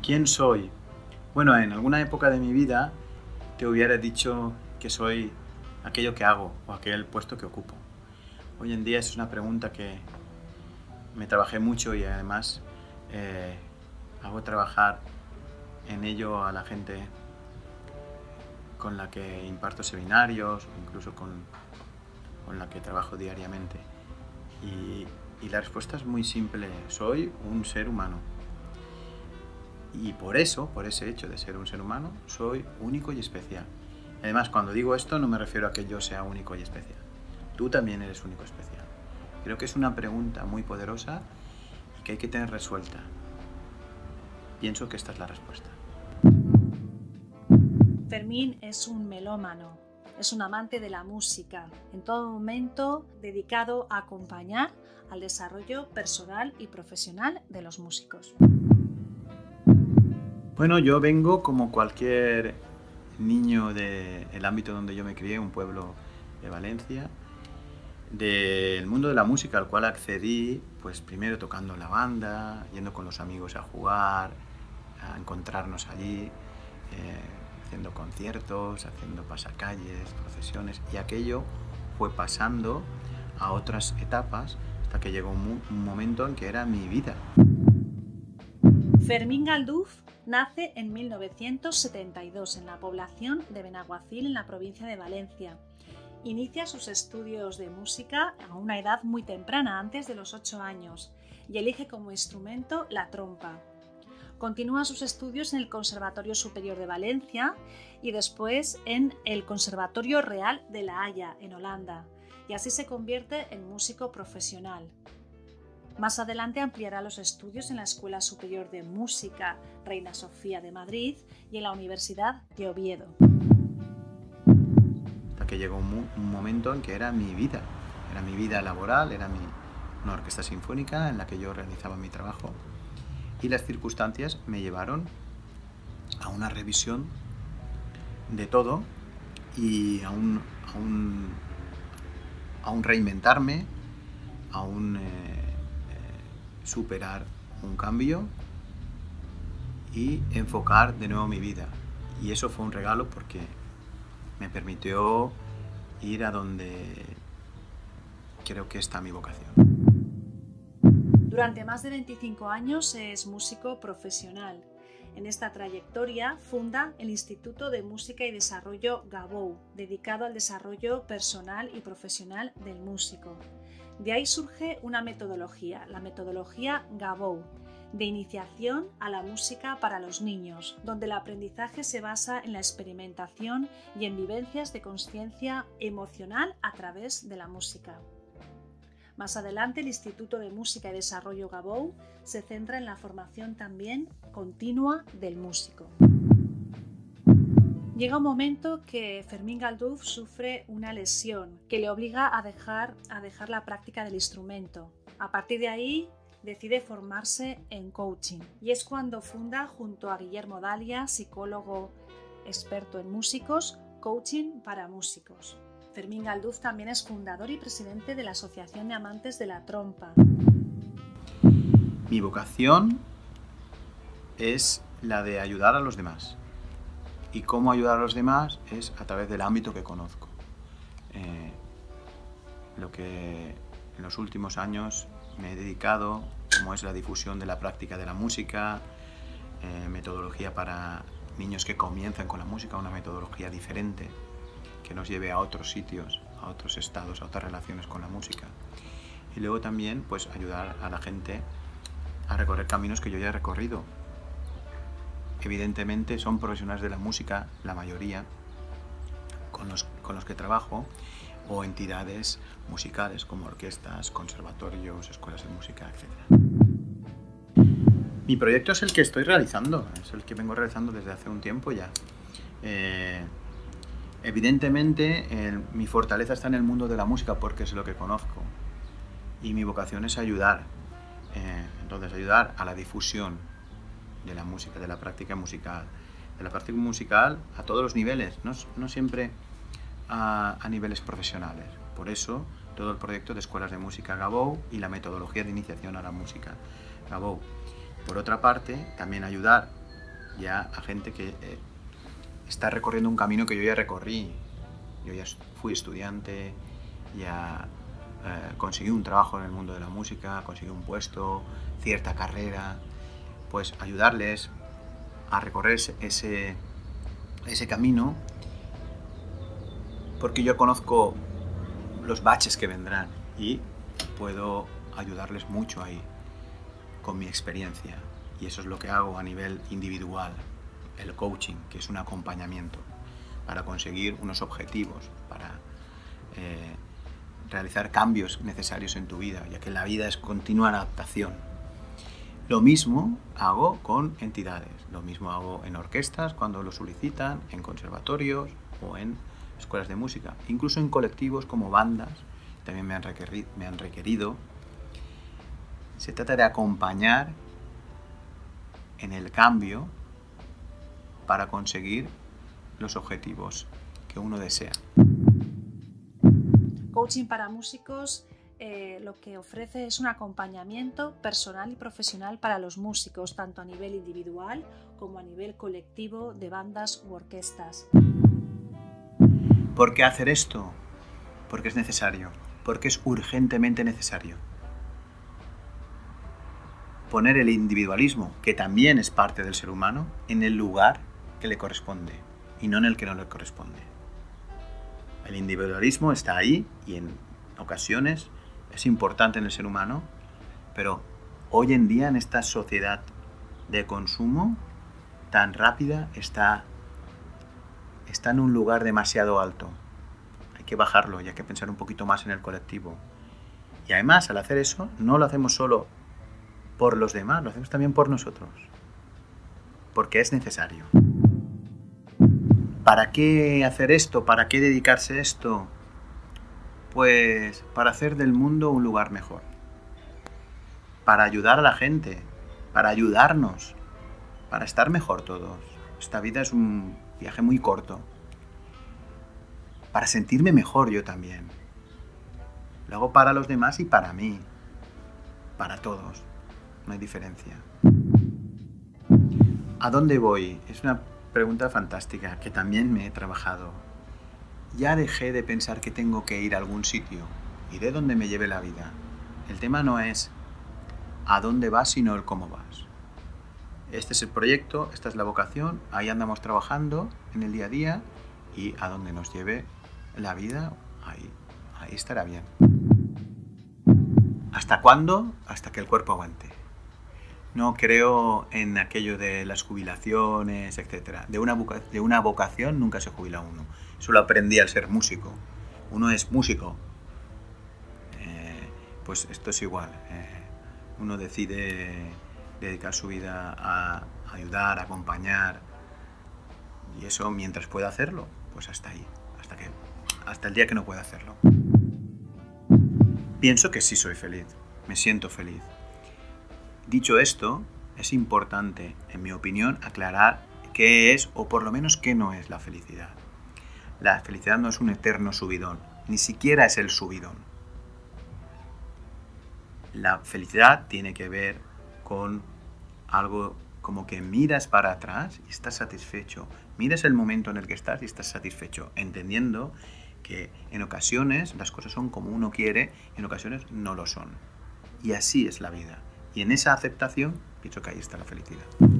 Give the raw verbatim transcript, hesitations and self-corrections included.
¿Quién soy? Bueno, en alguna época de mi vida te hubiera dicho que soy aquello que hago o aquel puesto que ocupo. Hoy en día es una pregunta que me trabajé mucho y además eh, hago trabajar en ello a la gente con la que imparto seminarios o incluso con, con la que trabajo diariamente. Y, y la respuesta es muy simple: soy un ser humano. Y por eso, por ese hecho de ser un ser humano, soy único y especial. Además, cuando digo esto no me refiero a que yo sea único y especial. Tú también eres único y especial. Creo que es una pregunta muy poderosa y que hay que tener resuelta. Pienso que esta es la respuesta. Fermín es un melómano, es un amante de la música, en todo momento dedicado a acompañar al desarrollo personal y profesional de los músicos. Bueno, yo vengo como cualquier niño del ámbito donde yo me crié, un pueblo de Valencia, del mundo de la música al cual accedí, pues primero tocando en la banda, yendo con los amigos a jugar, a encontrarnos allí, eh, haciendo conciertos, haciendo pasacalles, procesiones, y aquello fue pasando a otras etapas hasta que llegó un, un momento en que era mi vida. Fermín Galduz nace en mil novecientos setenta y dos en la población de Benaguacil, en la provincia de Valencia. Inicia sus estudios de música a una edad muy temprana, antes de los ocho años, y elige como instrumento la trompa. Continúa sus estudios en el Conservatorio Superior de Valencia y después en el Conservatorio Real de La Haya, en Holanda, y así se convierte en músico profesional. Más adelante ampliará los estudios en la Escuela Superior de Música Reina Sofía de Madrid y en la Universidad de Oviedo. Hasta que llegó un, un momento en que era mi vida, era mi vida laboral, era mi, una orquesta sinfónica en la que yo realizaba mi trabajo, y las circunstancias me llevaron a una revisión de todo y a un, a un, a un reinventarme, a un... Eh, superar un cambio y enfocar de nuevo mi vida. Y eso fue un regalo porque me permitió ir a donde creo que está mi vocación. Durante más de veinticinco años es músico profesional. En esta trayectoria funda el Instituto de Música y Desarrollo Gabou, dedicado al desarrollo personal y profesional del músico. De ahí surge una metodología, la metodología Gabou, de iniciación a la música para los niños, donde el aprendizaje se basa en la experimentación y en vivencias de consciencia emocional a través de la música. Más adelante, el Instituto de Música y Desarrollo Gabou se centra en la formación también continua del músico. Llega un momento que Fermín Galduz sufre una lesión que le obliga a dejar, a dejar la práctica del instrumento. A partir de ahí decide formarse en coaching y es cuando funda, junto a Guillermo Dalia, psicólogo experto en músicos, Coaching para Músicos. Fermín Galduz también es fundador y presidente de la Asociación de Amantes de la Trompa. Mi vocación es la de ayudar a los demás. Y cómo ayudar a los demás es a través del ámbito que conozco. Eh, lo que en los últimos años me he dedicado, como es la difusión de la práctica de la música, eh, metodología para niños que comienzan con la música, una metodología diferente que nos lleve a otros sitios, a otros estados, a otras relaciones con la música. Y luego también pues ayudar a la gente a recorrer caminos que yo ya he recorrido. Evidentemente son profesionales de la música, la mayoría, con los, con los que trabajo, o entidades musicales como orquestas, conservatorios, escuelas de música, etcétera. Mi proyecto es el que estoy realizando, es el que vengo realizando desde hace un tiempo ya. Eh, evidentemente el, mi fortaleza está en el mundo de la música porque es lo que conozco y mi vocación es ayudar, eh, entonces ayudar a la difusión de la música, de la práctica musical, de la práctica musical a todos los niveles, no, no siempre a, a niveles profesionales. Por eso todo el proyecto de escuelas de música Gabou y la metodología de iniciación a la música Gabou. Por otra parte, también ayudar ya a gente que eh, está recorriendo un camino que yo ya recorrí. Yo ya fui estudiante, ya eh, conseguí un trabajo en el mundo de la música, conseguí un puesto, cierta carrera, pues ayudarles a recorrer ese, ese camino, porque yo conozco los baches que vendrán y puedo ayudarles mucho ahí con mi experiencia, y eso es lo que hago a nivel individual, el coaching, que es un acompañamiento para conseguir unos objetivos, para eh, realizar cambios necesarios en tu vida, ya que la vida es continua adaptación. Lo mismo hago con entidades, lo mismo hago en orquestas cuando lo solicitan, en conservatorios o en escuelas de música, incluso en colectivos como bandas, también me han requerido. Me han requerido. Se trata de acompañar en el cambio para conseguir los objetivos que uno desea. Coaching para músicos eh, lo que ofrece es un acompañamiento personal y profesional para los músicos, tanto a nivel individual como a nivel colectivo de bandas u orquestas. ¿Por qué hacer esto? Porque es necesario, porque es urgentemente necesario. Poner el individualismo, que también es parte del ser humano, en el lugar que le corresponde y no en el que no le corresponde. El individualismo está ahí y en ocasiones es importante en el ser humano, pero hoy en día en esta sociedad de consumo tan rápida está, está en un lugar demasiado alto. Hay que bajarlo y hay que pensar un poquito más en el colectivo. Y además, al hacer eso, no lo hacemos solo por los demás, lo hacemos también por nosotros, porque es necesario. ¿Para qué hacer esto? ¿Para qué dedicarse a esto? Pues para hacer del mundo un lugar mejor, para ayudar a la gente, para ayudarnos, para estar mejor todos. Esta vida es un viaje muy corto, para sentirme mejor yo también. Lo hago para los demás y para mí, para todos, no hay diferencia. ¿A dónde voy? Es una pregunta fantástica que también me he trabajado. Ya dejé de pensar que tengo que ir a algún sitio, iré donde me lleve la vida. El tema no es a dónde vas, sino el cómo vas. Este es el proyecto, esta es la vocación, ahí andamos trabajando en el día a día y a donde nos lleve la vida, ahí, ahí estará bien. ¿Hasta cuándo? Hasta que el cuerpo aguante. No creo en aquello de las jubilaciones, etcétera. De una, de una vocación nunca se jubila uno. Eso lo aprendí al ser músico. Uno es músico. Eh, pues esto es igual. Eh, uno decide dedicar su vida a ayudar, a acompañar. Y eso mientras pueda hacerlo, pues hasta ahí. Hasta, que, hasta el día que no pueda hacerlo. Pienso que sí soy feliz. Me siento feliz. Dicho esto, es importante, en mi opinión, aclarar qué es, o por lo menos qué no es la felicidad. La felicidad no es un eterno subidón, ni siquiera es el subidón. La felicidad tiene que ver con algo como que miras para atrás y estás satisfecho. Miras el momento en el que estás y estás satisfecho, entendiendo que en ocasiones las cosas son como uno quiere y en ocasiones no lo son. Y así es la vida. Y en esa aceptación, pienso que ahí está la felicidad.